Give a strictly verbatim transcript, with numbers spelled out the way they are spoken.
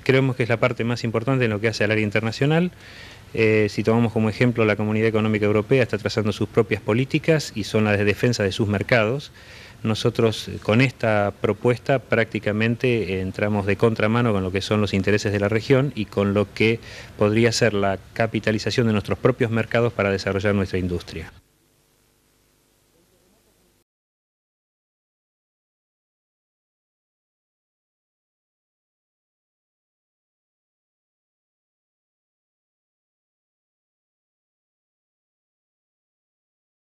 creemos que es la parte más importante en lo que hace al área internacional. Eh, si tomamos como ejemplo la Comunidad Económica Europea, está trazando sus propias políticas y son las de defensa de sus mercados. Nosotros con esta propuesta prácticamente entramos de contramano con lo que son los intereses de la región y con lo que podría ser la capitalización de nuestros propios mercados para desarrollar nuestra industria.